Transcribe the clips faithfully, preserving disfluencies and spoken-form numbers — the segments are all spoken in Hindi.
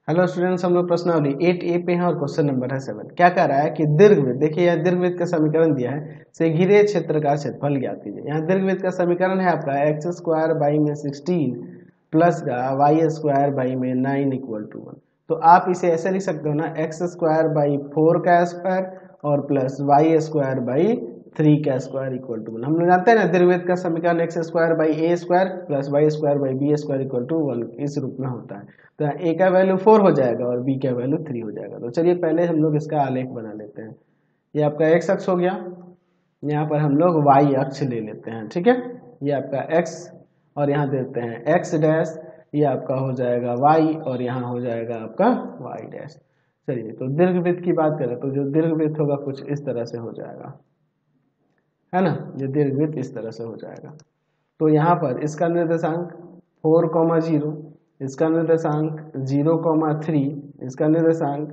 हेलो स्टूडेंट्स, हम लोग प्रश्नावली एट ए पे हैं और क्वेश्चन नंबर है सेवन। क्या कह रहा है कि दीर्घवृत्त, देखिए यह दीर्घवृत्त का समीकरण दिया है, से घिरे क्षेत्र का क्षेत्रफल ज्ञात कीजिए। यहाँ दीर्घवृत्त का समीकरण है आपका एक्स स्क्वायर बाई में सिक्सटीन प्लस का वाई स्क्वायर बाई में नाइन इक्वल टू वन। तो आप इसे ऐसे लिख सकते हो ना, एक्स स्क्वायर बाई फोर का स्क्वायर और plus y square by three का स्क्वायर इक्वल टू वन। हम लोग जानते हैं ना दीर्घवृत्त का समीकरण x square by a square plus y square by b square equal to one इस रूप में होता है। तो ए का वैल्यू फोर हो जाएगा और बी का वैल्यू थ्री हो जाएगा। तो चलिए पहले हम लोग इसका आलेख बना लेते हैं। ये आपका एक्स अक्ष हो गया, यहाँ पर हम लोग वाई अक्ष ले लेते हैं, ठीक है। ये आपका एक्स और यहाँ देते हैं एक्स डैश, ये आपका हो जाएगा वाई और यहाँ हो जाएगा आपका वाई डैश। चलिए तो दीर्घवृत्त की बात करें तो जो दीर्घवृत्त होगा कुछ इस तरह से हो जाएगा, है ना। ये दीर्घवृत्त इस तरह से हो जाएगा। तो यहाँ पर इसका निर्देशांक फोर कॉमा जीरो, इसका निर्देशांक जीरो कॉमा थ्री, इसका निर्देशांक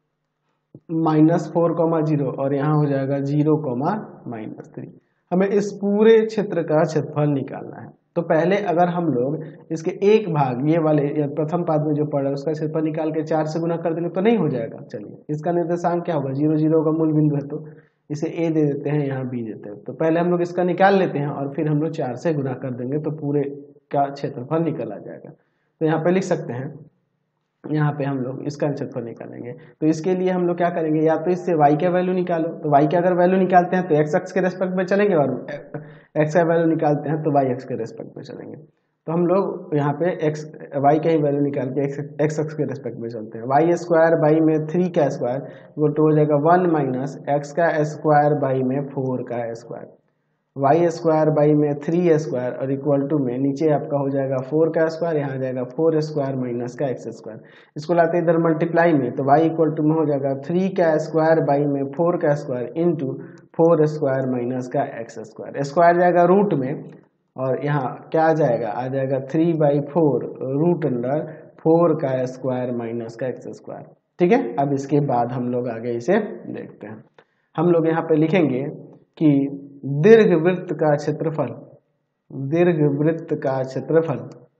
माइनस फोर कॉमा जीरो और यहाँ हो जाएगा जीरो कॉमा माइनस थ्री। हमें इस पूरे क्षेत्र का क्षेत्रफल निकालना है। तो पहले अगर हम लोग इसके एक भाग ये वाले या प्रथम पाद में जो पड़ा है उसका क्षेत्रफल निकाल के चार से गुना कर देंगे तो नहीं हो जाएगा। चलिए इसका निर्देशांक क्या होगा, जीरो जीरो का मूल बिंदु है तो इसे ए दे देते हैं, यहाँ बी देते हैं। तो पहले हम लोग इसका निकाल लेते हैं और फिर हम लोग चार से गुना कर देंगे तो पूरे का क्षेत्रफल निकल आ जाएगा। तो यहाँ पे लिख सकते हैं, यहाँ पे हम लोग इसका क्षेत्रफल निकालेंगे। तो इसके लिए हम लोग क्या करेंगे, या तो इससे y का वैल्यू निकालो। तो y का अगर वैल्यू निकालते हैं तो x अक्ष के रेस्पेक्ट में चलेंगे और x का वैल्यू निकालते हैं तो y अक्ष के रेस्पेक्ट में चलेंगे। तो हम लोग यहाँ पे x y का ही वैल्यू निकाल के x अक्ष के रेस्पेक्ट में चलते हैं। वाई स्क्वायर बाई में थ्री का स्क्वायर इक्वल टू हो जाएगा वन माइनस एक्स का स्क्वायर बाई में फोर का स्क्वायर, वाई स्क्वायर बाई में थ्री स्क्वायर और इक्वल टू में नीचे आपका हो जाएगा फोर का स्क्वायर, यहाँ आ जाएगा फोर स्क्वायर माइनस का एक्स स्क्वायर। इसको लाते इधर मल्टीप्लाई में तो वाई इक्वल टू में हो जाएगा थ्री का स्क्वायर बाई में फोर का square into four square minus का एक्स स्क्वायर। स्क्वायर जाएगा रूट में और यहाँ क्या आ जाएगा, आ जाएगा three by four root under four का स्क्वायर माइनस का एक्स स्क्वायर, ठीक है। अब इसके बाद हम लोग आगे इसे देखते हैं। हम लोग यहाँ पे लिखेंगे कि दीर्घवृत्त का क्षेत्रफल, दीर्घवृत्त का क्षेत्रफल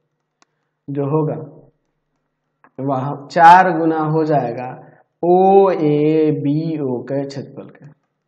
जो होगा वह चार गुना हो जाएगा ओ ए बी ओ के क्षेत्रफल के।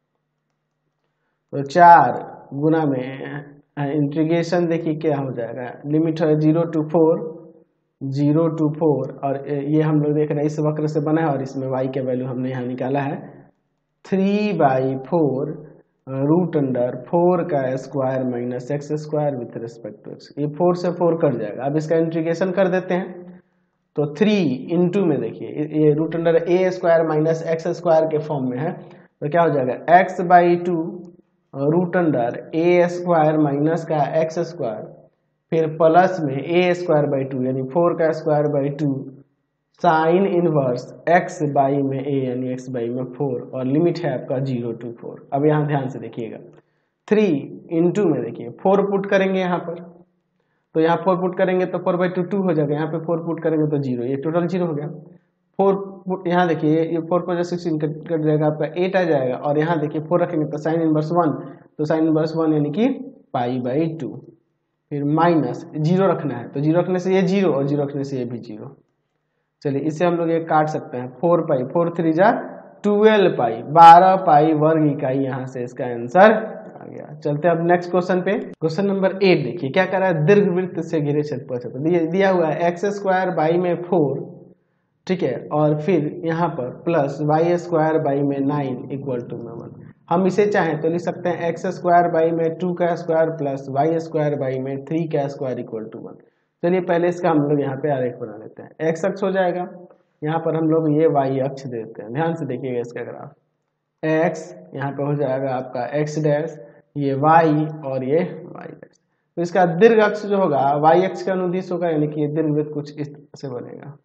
तो चार गुना में इंटीग्रेशन देखिए क्या हो जाएगा, लिमिट है zero to four, zero to four और ये हम लोग देख रहे हैं इस वक्र से बना है और इसमें y के वैल्यू हमने यहाँ निकाला है three by four root under four का square minus x square with respect to x. ये फोर से फोर कट जाएगा। अब इसका इंटीग्रेशन कर देते हैं तो थ्री इंटू में देखिए ये root under a square minus x square के फॉर्म में है तो क्या हो जाएगा x by two root under a square minus का एक्स स्क्वायर फिर प्लस में ए स्क्वायर बाई टू यानी फोर का square by two sine inverse x by में a यानी x बाई में फोर और लिमिट है आपका जीरो टू फोर। अब यहाँ ध्यान से देखिएगा थ्री इंटू में देखिए फोर पुट करेंगे यहाँ पर तो यहाँ फोर पुट करेंगे तो फोर बाई टू टू हो जाएगा, यहाँ पे फोर पुट करेंगे तो जीरो, ये टोटल जीरो हो गया। फोर पुट यहाँ देखिए ये फोर पर सिक्सटीन कट जाएगा आपका एट आ जाएगा और यहाँ देखिए फोर रखेंगे तो साइन इनवर्स वन, तो साइन इनवर्स वन यानी कि पाई बाई टू, फिर माइनस जीरो रखना है तो जीरो रखने से ये जीरो और जीरो रखने से ये भी जीरो। चलिए इसे हम लोग ये काट सकते हैं, फोर पाई फोर थ्री जा ट्वेल्व पाई, बारह पाई वर्ग इकाई, यहाँ से इसका आंसर आ गया। चलते हैं अब नेक्स्ट क्वेश्चन पे। क्वेश्चन नंबर एट देखिए क्या कर रहा है, दीर्घवृत्त से घिरे क्षेत्रफल दिया, दिया हुआ है एक्स स्क्वायर बाई में फोर, ठीक है, और फिर यहाँ पर प्लस वाई स्क्वायर बाई में नाइन इक्वल टू में वन। हम इसे चाहें तो लिख सकते हैं एक्स स्क्वायर बाई में टू का square plus y square by में थ्री का स्क्वायर इक्वल टू वन। चलिए पहले इसका हम लोग यहाँ पे आरेख बना लेते हैं। एक्स अक्ष हो जाएगा, यहाँ पर हम लोग ये वाई अक्ष देते हैं। ध्यान से देखिएगा इसका ग्राफ, एक्स यहाँ पे हो जाएगा आपका एक्स डैश, ये वाई और ये वाई डैश। तो इसका दीर्घ अक्ष जो होगा वाई अक्ष का अनुदिश होगा, यानी कि ये दीर्घवृत्त कुछ इस तरह से बनेगा,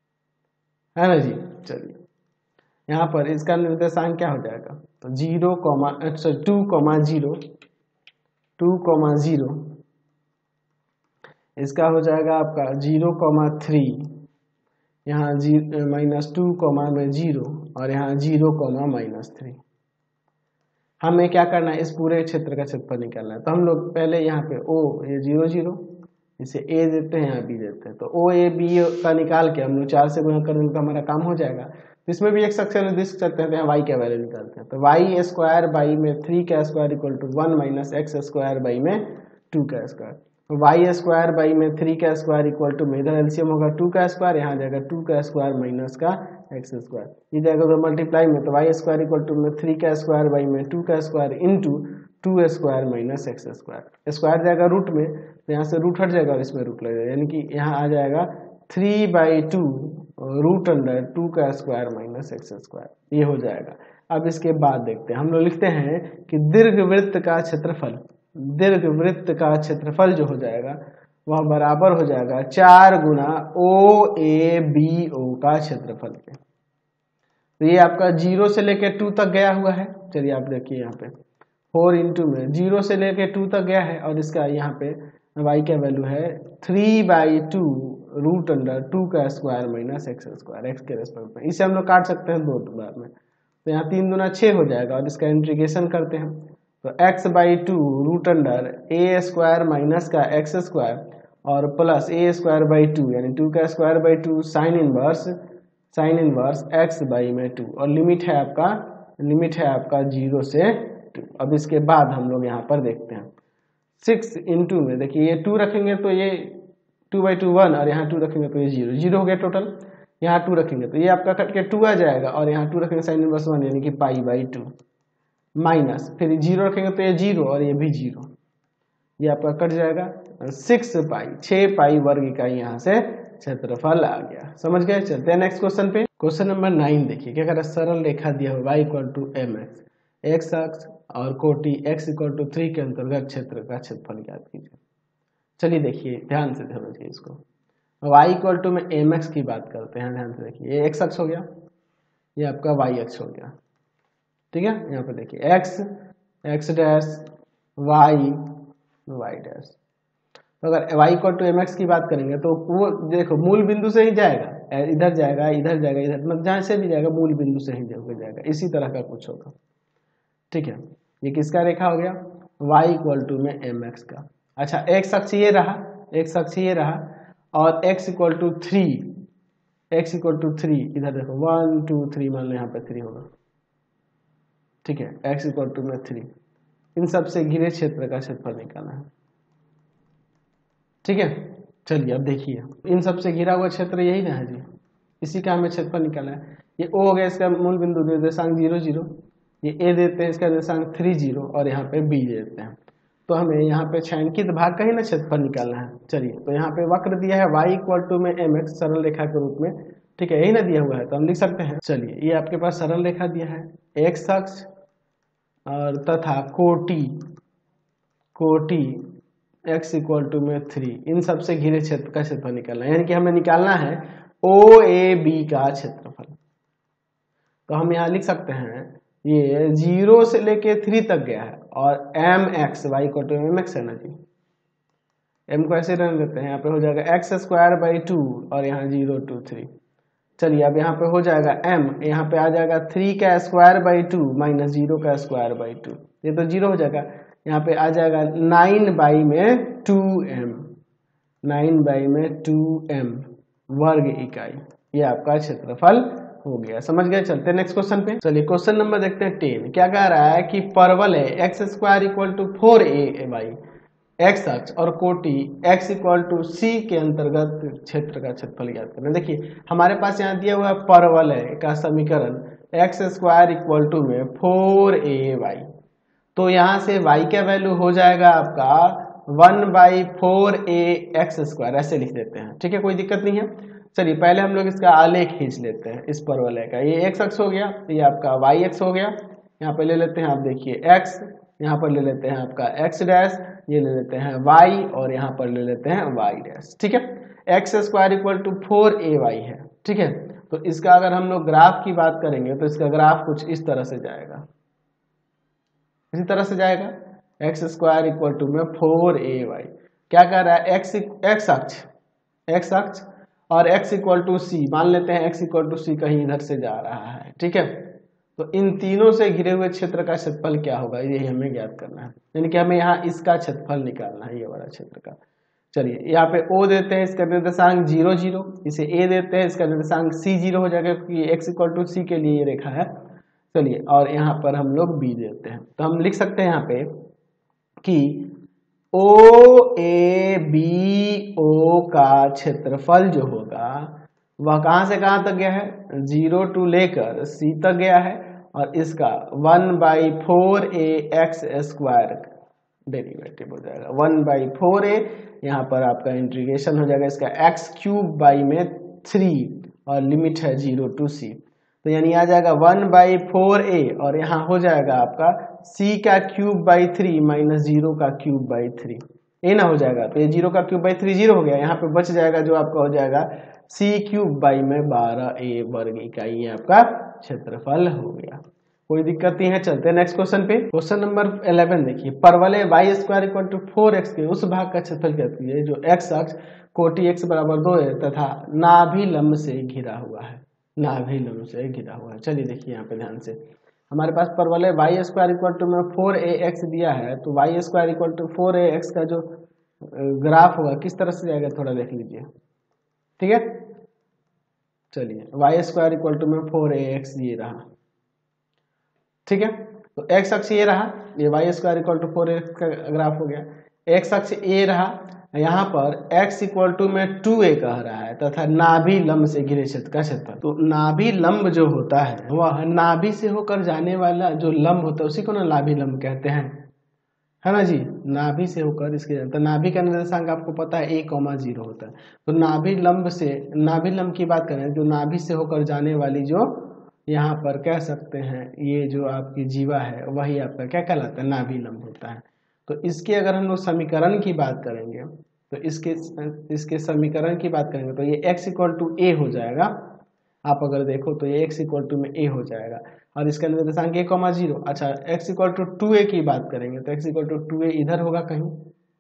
है ना जी। चलिए यहाँ पर इसका निर्देशांक क्या हो जाएगा, तो zero comma two comma zero, two comma zero, इसका हो जाएगा आपका जीरो कॉमा थ्री, यहाँ जी माइनस टू कॉमा में जीरो और यहाँ जीरो कॉमा माइनस थ्री। हमें क्या करना है, इस पूरे क्षेत्र का क्षेत्रफल निकालना है। तो हम लोग पहले यहाँ पे ओ ये जीरो जीरो, इसे ए देते हैं, यहाँ बी देते हैं, तो ओ ए बी का निकाल के हम लोग चार से गुणा कर देंगे तो हमारा काम हो जाएगा। तो इसमें भी एक सक्सेस दिख सकते हैं, तो यहाँ वाई का वैल्यू निकालते हैं, तो वाई स्क्वायर बाई में थ्री का square equal to one minus x square by में टू का स्क्वायर, तो वाई स्क्वायर बाई में थ्री का स्क्वायर इक्वल टू में इधर एलसीएम होगा टू का स्क्वायर, यहाँ जाएगा टू का स्क्वायर माइनस का एक्स स्क्वायर, ये जाएगा उधर मल्टीप्लाई में, तो वाई स्क्वायर इक्वल टू में थ्री का स्क्वायर बाई में टू का square into two square minus x square, square जाएगा रूट में, तो यहाँ से रूट हट जाएगा और इसमें रूट लग जाएगा, यानी कि यहाँ आ जाएगा three by two root under two का स्क्वायर माइनस एक्स स्क्वायर, ये हो जाएगा। अब इसके बाद देखते हैं, हम लोग लिखते हैं कि दीर्घवृत्त का क्षेत्रफल, दीर्घवृत्त का क्षेत्रफल जो हो जाएगा वह बराबर हो जाएगा चार गुना ओ ए बी ओ का क्षेत्रफल के। तो ये आपका जीरो से लेके टू तक गया हुआ है, चलिए आप देखिए यहाँ पे फोर इंटू में जीरो से लेके टू तक गया है, और इसका यहाँ पे वाई का वैल्यू है three by two root under two का square minus x square, x के रेस्पेक्ट में, इसे हम लोग काट सकते हैं दो बार में, तो यहाँ तीन दुना छः हो जाएगा, और इसका इंटीग्रेशन करते हैं, तो x by two root under a square minus का एक्स स्क्वायर और plus a square by two यानी टू का square by two sine inverse sine inverse x by में टू, और लिमिट है आपका लिमिट है आपका जीरो से टू। अब इसके बाद हम लोग यहाँ पर देखते हैं सिक्स इंटू में, देखिए ये टू रखेंगे तो ये टू बाई टू वन, और यहाँ टू रखेंगे तो ये जीरो, जीरो हो गया टोटल, यहाँ टू रखेंगे तो ये आपका कट के टू आ जाएगा, और यहाँ टू रखेंगे साइन इनवर्स वन यानी कि पाई बाई टू माइनस, फिर जीरो रखेंगे तो ये जीरो और ये भी जीरो, ये आपका कट जाएगा सिक्स पाई, छः पाई वर्ग इकाई यहाँ से क्षेत्रफल आ गया। समझ गए? चलते हैं नेक्स्ट क्वेश्चन पे। क्वेश्चन नंबर नाइन देखिए क्या कर रहा है, सरल रेखा दिया हुआ y equal to M x, x अक्ष और कोटि x इक्वल टू थ्री के अंतर्गत क्षेत्र का क्षेत्रफल ज्ञात कीजिए। चलिए देखिए ध्यान से समझिए इसको, y इक्वल टू में एम एक्स की बात करते हैं, ध्यान से देखिए, ये x अक्ष हो गया, ये आपका y अक्ष हो गया, ठीक है। यहाँ पे देखिए x x dash y y dash, तो अगर y equal to M x की बात करेंगे तो वो देखो मूल बिंदु से ही जाएगा, इधर जाएगा इधर जाएगा इधर, मतलब जहाँ से भी जाएगा मूल बिंदु से ही जाएगा, इसी तरह का कुछ होगा, ठीक है। ये किसका रेखा हो गया, y इक्वल टू में एम एक्स का। अच्छा x अक्ष ये रहा, x अक्ष ये रहा, और x equal to three x equal to three, इधर देखो वन टू थ्री, मान लो यहाँ पे थ्री होगा, ठीक है, x इक्वल टू में थ्री, इन सब से घिरे क्षेत्र का क्षेत्रफल निकालना है, ठीक है। चलिए अब देखिए, इन सब से घिरा हुआ क्षेत्र यही ना है जी, इसी का हमें क्षेत्रफल निकालना है। ये O हो गया, इसका मूल बिंदु निर्देशांक जीरो जीरो, ये A देते हैं, इसका निर्देशांक थ्री जीरो, और यहाँ पे B देते हैं, तो हमें यहाँ पे छायांकित भाग का ही ना क्षेत्रफल निकालना है। चलिए तो यहाँ पे वक्र दिया है y इक्वल टू में एम एक्स सरल रेखा के रूप में, ठीक है, यही ना दिया हुआ है, तो हम लिख सकते हैं। चलिए ये आपके पास सरल रेखा दिया है, x अक्ष और तथा कोटि कोटि x इक्वल टू में थ्री, इन सब से घिरे क्षेत्र का क्षेत्रफल निकालना है, यानी कि हमें निकालना है ओ ए बी का क्षेत्रफल। तो हम यहाँ लिख सकते हैं ये जीरो से लेके थ्री तक गया है, और m x y equal to M x है ना जी, एम को ऐसे रहने देते हैं, यहाँ पे हो जाएगा एक्स स्क्वायर बाई टू, और यहाँ जीरो टू थ्री। चलिए अब यहाँ पे हो जाएगा m, यहाँ पे आ जाएगा थ्री का square by two minus zero का स्क्वायर बाई टू, ये तो जीरो हो जाएगा, यहाँ पे आ जाएगा नाइन बाई में टू एम, नाइन बाई में टू एम वर्ग इकाई, ये आपका क्षेत्रफल हो गया। समझ गए? चलते हैं नेक्स्ट क्वेश्चन पे। चलिए क्वेश्चन नंबर देखते हैं टेन। क्या कह रहा है कि परवल है x square equal to four a by x अक्ष और कोटि x इक्वल टू सी के अंतर्गत क्षेत्र का क्षेत्रफल ज्ञात करना। देखिए हमारे पास यहाँ दिया हुआ है परवल है का समीकरण एक्स स्क्वायर इक्वल टू में फोर ए वाई, तो यहाँ से y का वैल्यू हो जाएगा आपका one by four a x square, ऐसे लिख देते हैं, ठीक है, कोई दिक्कत नहीं है। चलिए पहले हम लोग इसका आलेख खींच लेते हैं इस परवल का, ये एक्स अक्ष हो गया, ये आपका वाई एक्स हो गया, यहाँ पे ले लेते हैं आप देखिए x, यहाँ पर ले लेते हैं आपका x डैश, ये ले लेते हैं y, और यहाँ पर ले लेते हैं y डैश, ठीक है। X square equal to four a y है, ठीक है, तो इसका अगर हम लोग ग्राफ की बात करेंगे तो इसका ग्राफ कुछ इस तरह से जाएगा, इसी तरह से जाएगा, एक्स स्क्वायर इक्वल टू में फोर ए वाई, क्या कह रहा है एक्स एक्स अक्ष एक्स अक्ष और x इक्वल टू सी, मान लेते हैं x इक्वल टू सी कहीं इधर से जा रहा है, ठीक है, तो इन तीनों से घिरे हुए क्षेत्र का क्षेत्रफल क्या होगा यही हमें ज्ञात करना है, यानी कि हमें यहाँ इसका क्षेत्रफल निकालना है, ये वाला क्षेत्र का। चलिए यहाँ पे O देते हैं, इसका निर्देशांक जीरो जीरो, इसे A देते हैं, इसका निर्देशांक C जीरो हो जाएगा क्योंकि x इक्वल टू सी के लिए ये रेखा है। चलिए और यहाँ पर हम लोग B देते हैं, तो हम लिख सकते हैं यहाँ पे कि O A B O का क्षेत्रफल जो होगा वह कहाँ से कहाँ तक गया है, जीरो टू लेकर C तक गया है, और इसका one by four a x square derivative हो जाएगा, वन बाई फोर ए, यहाँ पर आपका इंटीग्रेशन हो जाएगा इसका एक्स क्यूब बाई में थ्री और लिमिट है जीरो टू सी, तो यानी आ जाएगा वन बाई फोर ए और यहाँ हो जाएगा आपका सी का cube by three minus zero का क्यूब बाई थ्री, ये ना हो जाएगा, तो ये जीरो का क्यूब बाई थ्री जीरो हो गया, यहाँ पे बच जाएगा जो आपका हो जाएगा सी क्यूब बाई में बारह ए वर्ग इकाई, ये आपका क्षेत्रफल हो गया। कोई दिक्कत नहीं है, चलते हैं नेक्स्ट क्वेश्चन पे। क्वेश्चन नंबर इलेवन देखिए, परवलय y square equal to four x के उस भाग का क्षेत्रफल कहती है जो एक्स अक्ष कोटि एक्स बराबर दो है तथा नाभि लंब से घिरा हुआ है, नाभि लंब से घिरा हुआ है। चलिए देखिए यहाँ पे ध्यान से, हमारे पास परवलय वाई स्क्वायर इक्वल टू में फोर ए एक्स दिया है, तो y square equal to four a x का जो ग्राफ होगा किस तरह से जाएगा थोड़ा देख लीजिए, ठीक है। चलिए वाई स्क्वायर इक्वल टू में फोर ए एक्स ये रहा, ठीक है, तो एक्स अक्ष ये रहा, ये y square equal to four x का ग्राफ हो गया, एक्स अक्ष ए रहा, यहाँ पर x इक्वल टू में टू ए कह रहा है तथा नाभि लंब से घिरे क्षेत्र का क्षेत्रफल, तो नाभि लंब जो होता है वह नाभि से होकर जाने वाला जो लंब होता है उसी को ना नाभि लंब कहते हैं, है ना जी, नाभि से होकर इसके, तो नाभि का निर्देशांक आपको पता है ए कॉमा जीरो होता है, तो नाभि लंब से, नाभि लंब की बात करें जो नाभि से होकर जाने वाली जो यहाँ पर कह सकते हैं ये जो आपकी जीवा है वही आपका क्या कहलाता है, नाभि लंब होता है। तो इसके अगर हम लोग समीकरण की बात करेंगे तो इसके इसके समीकरण की बात करेंगे तो ये x इक्वल टू ए हो जाएगा, आप अगर देखो तो ये x इक्वल टू में a हो जाएगा और इसका निर्देशांक a कॉमा जीरो। अच्छा x equal to two a की बात करेंगे तो x equal to two a इधर होगा कहीं,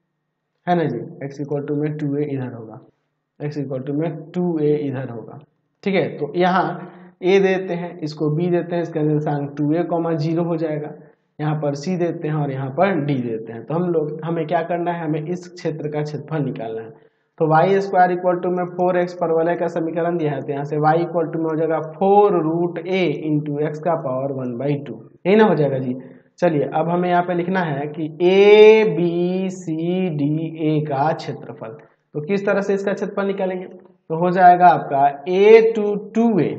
है ना जी, x इक्वल टू में टू ए इधर होगा, x इक्वल टू में टू ए इधर होगा, ठीक है। तो यहाँ a देते हैं, इसको b देते हैं, इसका निर्देशांक टू ए कॉमा जीरो हो जाएगा, यहाँ पर c देते हैं और यहाँ पर d देते हैं। तो हम लोग हमें क्या करना है, हमें इस क्षेत्र का क्षेत्रफल निकालना है। तो वाई स्क्वायर इक्वल टू में फोर एक्स परवलय का समीकरण दिया है, तो यहाँ से y इक्वल टू में हो जाएगा four root a into x का पावर वन बाई टू, यही ना हो जाएगा जी। चलिए अब हमें यहाँ पे लिखना है कि A B C D A का क्षेत्रफल, तो किस तरह से इसका क्षेत्रफल निकालेंगे, तो हो जाएगा आपका ए टू टू ए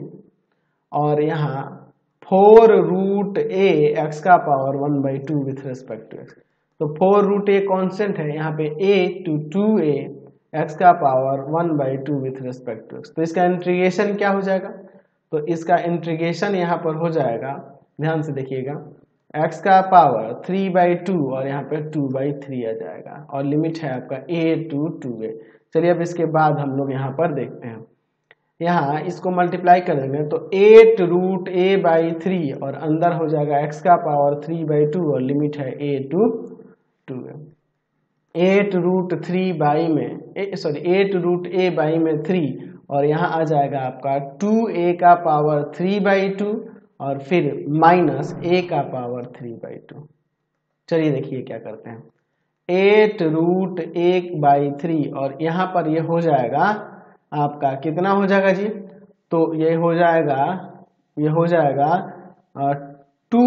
और यहाँ फोर रूट ए एक्स का power one by two with respect to x, तो फोर रूट ए कॉन्स्टेंट है, यहाँ पे a to two a x का power one by two with respect to x, तो इसका इंटीग्रेशन क्या हो जाएगा, तो इसका इंटीग्रेशन यहाँ पर हो जाएगा, ध्यान से देखिएगा, x का पावर थ्री बाई टू और यहाँ पे टू बाई थ्री आ जाएगा और लिमिट है आपका a टू टू ए। चलिए अब इसके बाद हम लोग यहाँ पर देखते हैं, यहाँ इसको मल्टीप्लाई करेंगे तो eight root a by three और अंदर हो जाएगा x का पावर थ्री बाई टू और लिमिट है a to two a. Eight root three by में sorry eight root a by में थ्री और यहाँ आ जाएगा आपका टू ए का पावर थ्री बाई टू और फिर माइनस ए का पावर थ्री बाई टू। चलिए देखिए क्या करते हैं, एट रूट एक बाई थ्री और यहाँ पर ये हो जाएगा आपका कितना हो जाएगा जी, तो ये हो जाएगा ये हो जाएगा टू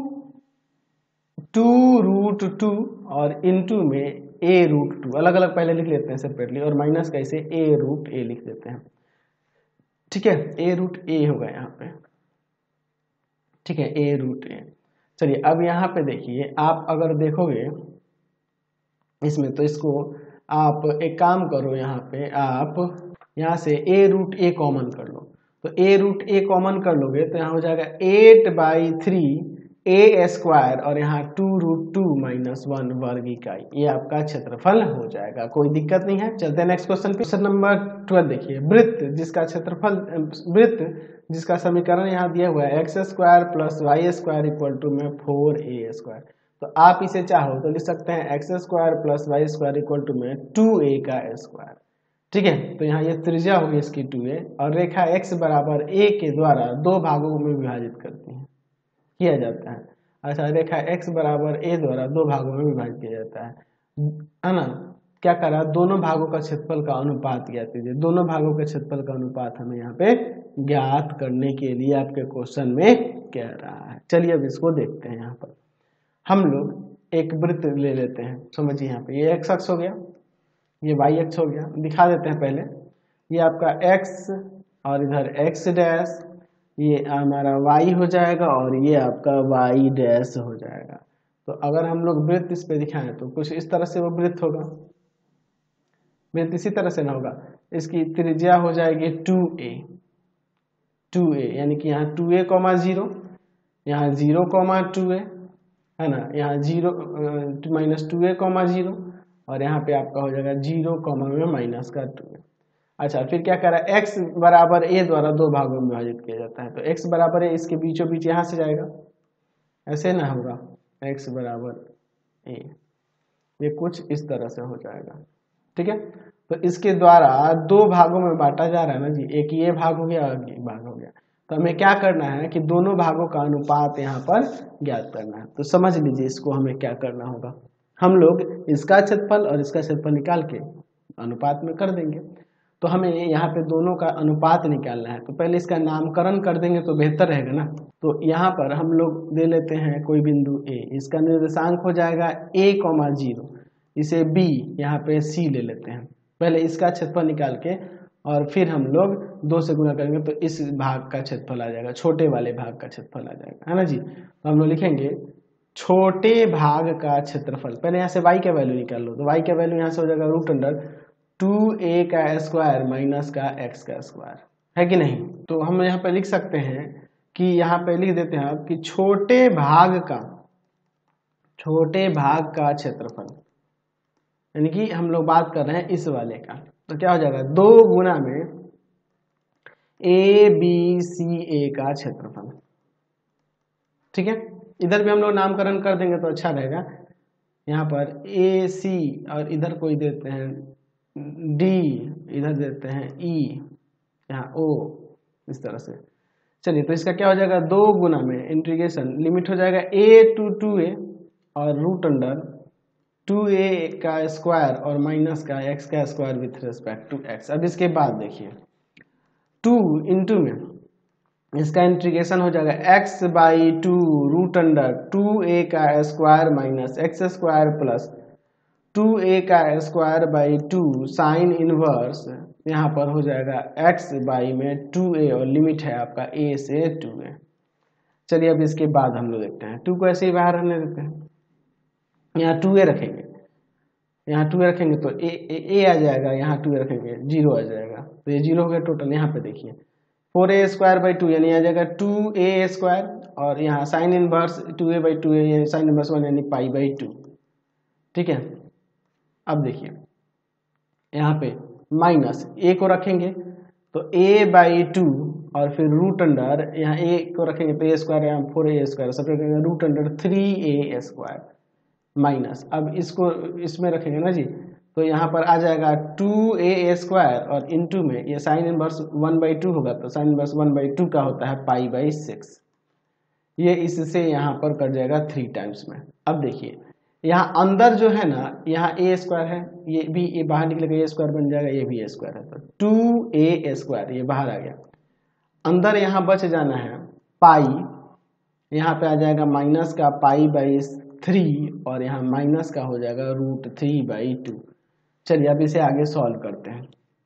टू रूट टू और इनटू में ए रूट टू, अलग अलग पहले लिख लेते हैं सेपरेटली और माइनस कैसे ए रूट ए लिख देते हैं, ठीक है, ए रूट ए होगा यहाँ पे, ठीक है, ए रूट ए। चलिए अब यहाँ पे देखिए, आप अगर देखोगे इसमें तो इसको आप एक काम करो, यहाँ पे आप यहाँ से ए रूट ए कॉमन कर लो, तो ए रूट ए कॉमन कर लोगे तो यहाँ हो जाएगा eight by three a square और यहाँ two root two minus one वर्ग इकाई, ये आपका क्षेत्रफल हो जाएगा, कोई दिक्कत नहीं है। चलते हैं नेक्स्ट क्वेश्चन पे। क्वेश्चन नंबर ट्वेल्व देखिए, वृत्त जिसका क्षेत्रफल वृत्त जिसका समीकरण यहाँ दिया हुआ है x square plus y square equal to में फोर ए स्क्वायर, तो आप इसे चाहो तो लिख सकते हैं x square plus y square equal to में टू ए का स्क्वायर, ठीक है। तो यहाँ ये त्रिज्या होगी इसकी टू ए और रेखा x बराबर a के द्वारा दो भागों में विभाजित करती है किया जाता है। अच्छा, रेखा x बराबर a द्वारा दो भागों में विभाजित किया जाता है, है ना। क्या करा, दोनों भागों का क्षेत्रफल का अनुपात ज्ञात कीजिए। दोनों भागों के क्षेत्रफल का अनुपात हमें यहाँ पे ज्ञात करने के लिए आपके क्वेश्चन में कह रहा है। चलिए अब इसको देखते हैं। यहाँ पर हम लोग एक वृत्त ले लेते हैं। समझिए यहाँ पे ये एक्स अक्ष हो गया, ये वाई अक्ष हो गया। दिखा देते हैं पहले, ये आपका एक्स और इधर एक्स डैश, ये हमारा वाई हो जाएगा और ये आपका वाई डैश हो जाएगा। तो अगर हम लोग वृत्त इस पे दिखाएं तो कुछ इस तरह से वो वृत्त होगा। वृत्त इसी तरह से ना होगा, इसकी त्रिज्या हो जाएगी टू ए, टू ए यानी कि यहाँ टू ए कॉमा जीरो, यहाँ जीरो कॉमा टू ए है ना, यहाँ zero minus two a comma zero, और यहाँ पे आपका हो जाएगा जीरो कॉमा में माइनस का टू ए। अच्छा, फिर क्या करा, x बराबर a द्वारा दो भागों में विभाजित किया जाता है। तो x बराबर a, इसके बीचों बीच यहाँ से जाएगा, ऐसे ना होगा, x बराबर a, ये कुछ इस तरह से हो जाएगा। ठीक है, तो इसके द्वारा दो भागों में बांटा जा रहा है ना जी, एक ये भाग हो गया और ये भाग हो गया। तो हमें क्या करना है कि दोनों भागों का अनुपात यहाँ पर ज्ञात करना है। तो समझ लीजिए इसको हमें क्या करना होगा, हम लोग इसका क्षेत्रफल और इसका क्षेत्रफल निकाल के अनुपात में कर देंगे। तो हमें यहाँ पे दोनों का अनुपात निकालना है, तो पहले इसका नामकरण कर देंगे तो बेहतर रहेगा ना। तो यहाँ पर हम लोग दे लेते हैं कोई बिंदु A, इसका निर्देशांक हो जाएगा a कॉमा जीरो, इसे B, यहाँ पे C ले लेते हैं। पहले इसका क्षेत्रफल निकाल के और फिर हम लोग दो से गुणा करेंगे तो इस भाग का क्षेत्रफल आ जाएगा, छोटे वाले भाग का क्षेत्रफल आ जाएगा, है ना जी। तो हम लोग लिखेंगे छोटे भाग का क्षेत्रफल। पहले यहाँ से y का वैल्यू निकाल लो, तो y का वैल्यू यहाँ से हो जाएगा रूट अंडर टू ए का स्क्वायर माइनस का x का स्क्वायर, है कि नहीं। तो हम यहाँ पे लिख सकते हैं कि यहाँ पे लिख देते हैं आप कि छोटे भाग का छोटे भाग का क्षेत्रफल, यानी कि हम लोग बात कर रहे हैं इस वाले का। तो क्या हो जाएगा, दो गुना में ए बी सी ए का क्षेत्रफल। ठीक है, इधर भी हम लोग नामकरण कर देंगे तो अच्छा रहेगा। यहाँ पर ए सी और इधर कोई देते हैं डी, इधर देते हैं ई, यहाँ ओ, इस तरह से। चलिए, तो इसका क्या हो जाएगा, दो गुना में इंटीग्रेशन लिमिट हो जाएगा ए टू टू ए और रूट अंडर टू ए का स्क्वायर और माइनस का एक्स का square with respect to x. अब इसके बाद देखिए टू इंटू में इसका इंटीग्रेशन हो जाएगा x by two root under two a का square minus x square plus two a का square by two sine inverse, यहाँ पर हो जाएगा एक्स बाई में टू ए और लिमिट है आपका ए से टू ए। चलिए अब इसके बाद हम लोग देखते हैं, टू को ऐसे ही बाहर रहने देते हैं, यहाँ टू ए रखेंगे, यहाँ टू ए रखेंगे तो ए ए आ जाएगा, यहाँ टू ए रखेंगे जीरो आ जाएगा, तो ये जीरो हो गया टोटल। यहाँ पे देखिए four a square by two यानी आ जाएगा टू ए स्क्वायर, और यहाँ sine inverse two a by two a sine inverse one यानी पाई बाई टू। ठीक है, अब देखिए यहाँ पे माइनस ए को रखेंगे तो ए बाई टू और फिर रूट अंडर, यहाँ ए को रखेंगे तो ए स्क्वायर, यहाँ फोर ए स्क्वायर सब रखेंगे root under three a square minus, अब इसको इसमें रखेंगे ना जी, तो यहाँ पर आ जाएगा टू ए स्क्वायर और इनटू में ये sine inverse one by two होगा, तो sine inverse one by two का होता है पाई बाई सिक्स, ये इससे यहाँ पर कर जाएगा थ्री टाइम्स में। अब देखिए यहाँ अंदर जो है ना, यहाँ ए स्क्वायर है, ये भी ये बाहर निकलेगा, ए स्क्वायर बन जाएगा, ये भी ए स्क्वायर है, तो टू ए स्क्वायर ये बाहर आ गया। अंदर यहाँ बच जाना है पाई, यहाँ पे आ जाएगा माइनस का पाई बाई थ्री और यहाँ माइनस का हो जाएगा रूट थ्री बाई टू। चलिए अब इसे आगे सॉल्व करते हैं।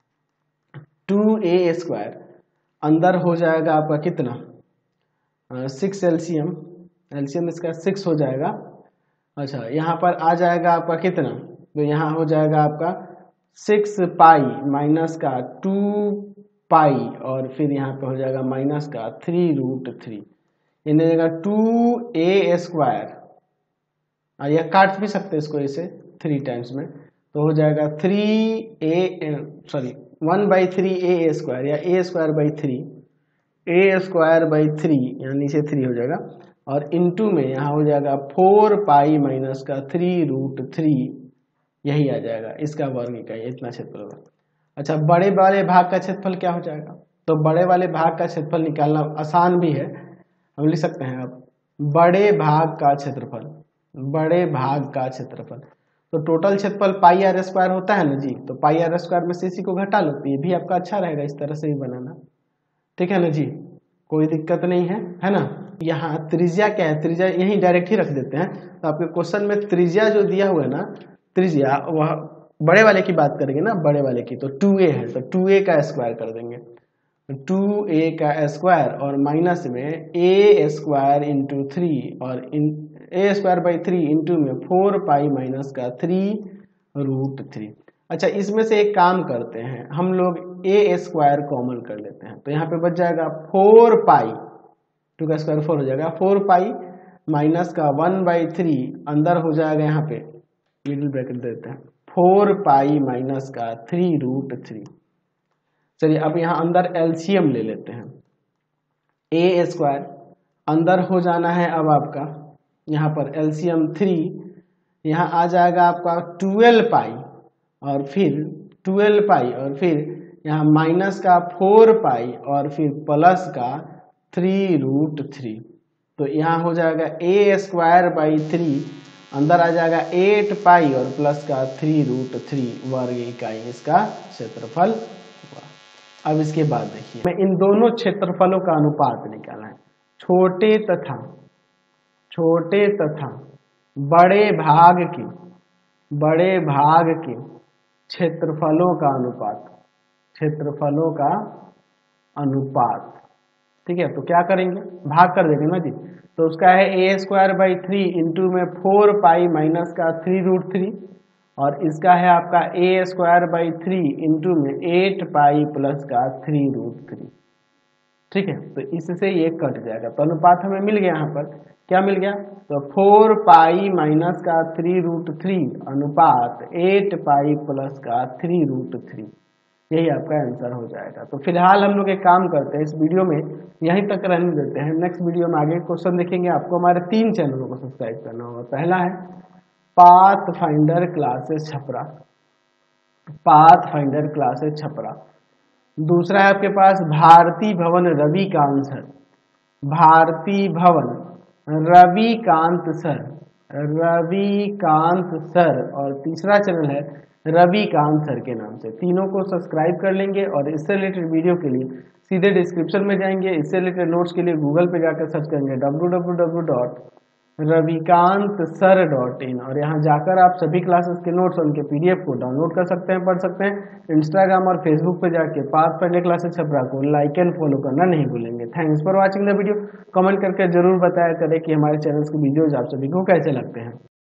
टू ए स्क्वायर अंदर हो जाएगा आपका कितना, सिक्स एलसीएम, एलसीएम इसका सिक्स हो जाएगा। अच्छा, यहाँ पर आ जाएगा आपका कितना, तो यहाँ हो जाएगा आपका सिक्स पाई माइनस का टू पाई और फिर यहाँ पे हो जाएगा माइनस का थ्री रूट थ्री, यानी हो जाएगा टू ए स्क्वायर, और यह काट भी सकते हैं इसको इसे थ्री टाइम्स में, तो हो जाएगा three a sorry one by three a square या a square by three, a square by three यहाँ नीचे थ्री हो जाएगा, और इनटू में यहाँ हो जाएगा फोर पाई माइनस का थ्री रूट थ्री, यही आ जाएगा इसका वर्ग इकाई, इतना क्षेत्रफल होगा। अच्छा, बड़े वाले भाग का क्षेत्रफल क्या हो जाएगा, तो बड़े वाले भाग का क्षेत्रफल निकालना आसान भी है, हम लिख सकते हैं आप बड़े भाग का क्षेत्रफल, बड़े भाग का क्षेत्रफल। तो टोटल क्षेत्रफल पाई आर स्क्वायर होता है ना जी, तो पाई आर स्क्वायर में से इसी को घटा लो, तो ये भी आपका अच्छा रहेगा, इस तरह से ही बनाना, ठीक है ना जी, कोई दिक्कत नहीं है, है ना। यहाँ त्रिज्या क्या है, त्रिज्या यही डायरेक्ट ही रख देते हैं। तो आपके क्वेश्चन में त्रिज्या जो दिया हुआ है ना, त्रिज्या वह बड़े वाले की बात करेंगे ना, बड़े वाले की, तो टू ए है, तो टू ए का स्क्वायर कर देंगे, टू ए का स्क्वायर और माइनस में ए स्क्वायर इंटू थ्री और इन a square by three into में फोर पाई माइनस का थ्री रूट थ्री। अच्छा, इसमें से एक काम करते हैं हम लोग, ए स्क्वायर कॉमन कर लेते हैं, तो यहाँ पे बच जाएगा फोर पाई, टू का स्क्वायर फोर हो जाएगा, फोर पाई माइनस का वन बाई थ्री, अंदर हो जाएगा यहाँ पे मिडिल ब्रैकेट देते हैं, फोर पाई माइनस का थ्री रूट थ्री। चलिए अब यहाँ अंदर एलसीएम ले लेते हैं, ए स्क्वायर अंदर हो जाना है, अब आपका यहाँ पर एलसीएम थ्री, यहाँ आ जाएगा आपका ट्वेल्व पाई और फिर ट्वेल्व पाई और फिर यहाँ माइनस का फोर पाई और फिर प्लस का थ्री रूट थ्री। तो यहाँ हो जाएगा ए स्क्वायर बाई थ्री, अंदर आ जाएगा एट पाई और प्लस का थ्री रूट थ्री वर्ग इकाई इसका क्षेत्रफल हुआ। अब इसके बाद देखिए, मैं इन दोनों क्षेत्रफलों का अनुपात निकालना है, छोटे तथा छोटे तथा बड़े भाग के बड़े भाग के क्षेत्रफलों का अनुपात, क्षेत्रफलों का अनुपात, ठीक है। तो क्या करेंगे, भाग कर देंगे ना जी, तो उसका है a square by three into में फोर पाई माइनस का थ्री रूट थ्री और इसका है आपका a square by three into में एट पाई प्लस का थ्री रूट थ्री, ठीक है। तो इससे ये कट जाएगा, तो अनुपात हमें मिल गया, यहाँ पर क्या मिल गया, तो फोर पाई माइनस का थ्री रूट थ्री अनुपात एट पाई प्लस का थ्री रूट थ्री, यही आपका आंसर हो जाएगा। तो फिलहाल हम लोग एक काम करते हैं, इस वीडियो में यहीं तक रहने देते हैं, नेक्स्ट वीडियो में आगे क्वेश्चन देखेंगे। आपको हमारे तीन चैनलों को सब्सक्राइब करना होगा, पहला है path finder classes Chapra, path finder classes Chapra, दूसरा है आपके पास भारती भवन रविकांत सर, भारती भवन रविकांत सर, रविकांत सर, और तीसरा चैनल है रविकांत सर के नाम से। तीनों को सब्सक्राइब कर लेंगे और इससे रिलेटेड वीडियो के लिए सीधे डिस्क्रिप्शन में जाएंगे, इससे रिलेटेड नोट्स के लिए गूगल पे जाकर सर्च करेंगे W W W dot Ravikant sir dot in और यहाँ जाकर आप सभी क्लासेस के नोट्स और उनके पीडीएफ को डाउनलोड कर सकते हैं, पढ़ सकते हैं। इंस्टाग्राम और फेसबुक पे जाके पाथ फाइंडर क्लासेस छपरा को लाइक एंड फॉलो करना नहीं भूलेंगे। Thanks for watching the video. Comment करके जरूर बताया करें कि हमारे चैनल के वीडियोज आप सभी को कैसे लगते हैं।